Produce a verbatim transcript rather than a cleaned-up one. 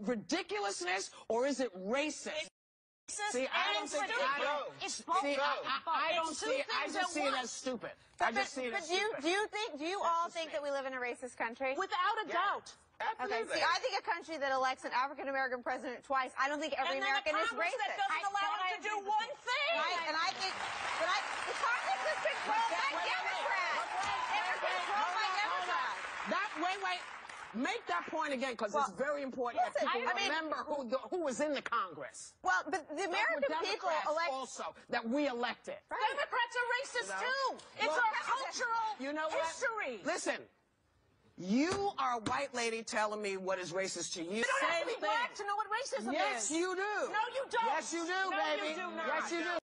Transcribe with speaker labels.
Speaker 1: ridiculousness or is it racist? See, I don't think I don't.
Speaker 2: It's both.
Speaker 1: See, I, I, I don't see. I just see it as stupid. I just see it as stupid.
Speaker 3: But do you think? Do you all think that we live in a racist country?
Speaker 2: Without a doubt.
Speaker 3: Okay, see, I think a country that elects an African-American president twice, I don't think every American is racist.
Speaker 2: And then a Congress that doesn't allow them to do one thing.
Speaker 3: Right, and I think, but I, the Congress is controlled by Democrats. It's controlled by Democrats.
Speaker 1: That, wait, wait. Make that point again, because well, it's very important
Speaker 3: listen,
Speaker 1: that people
Speaker 3: I mean,
Speaker 1: remember who, the, who was in the Congress.
Speaker 3: Well, but the American people elect...
Speaker 1: also, that we elected.
Speaker 3: Right.
Speaker 2: Democrats are racist,
Speaker 1: you know?
Speaker 2: too. It's
Speaker 1: well,
Speaker 2: our cultural
Speaker 1: you know
Speaker 2: history.
Speaker 1: What? Listen. You are a white lady telling me what is racist to you.
Speaker 2: You don't
Speaker 1: Same
Speaker 2: have to be
Speaker 1: thing.
Speaker 2: black to know what racism
Speaker 1: yes,
Speaker 2: is.
Speaker 1: Yes, you do.
Speaker 2: No, you don't.
Speaker 1: Yes, you do,
Speaker 2: no,
Speaker 1: baby.
Speaker 2: You do not.
Speaker 1: Yes, you do.